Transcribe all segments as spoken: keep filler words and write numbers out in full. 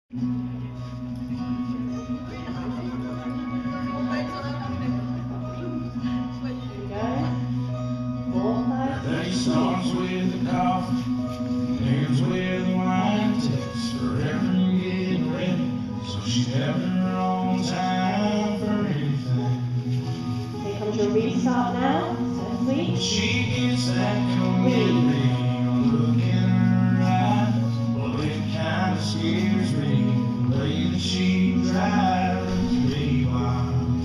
Day starts with a coffee, ends with a wine. Takes forever getting ready, so she's having her own time for anything. Here comes your restart now, so sweet. She gets that come with me, look in her eyes. Well, it kinda scares me, the way that she drives me wild.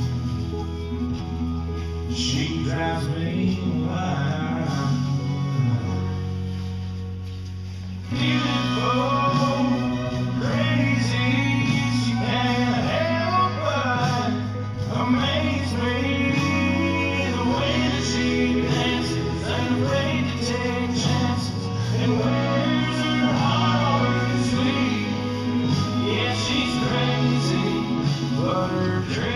She drives me wild. Beautiful, crazy, she can't help but amaze me. The way that she dances, unafraid to take chances, and wears her heart on her sleeve. Yeah, she's crazy, but her dreams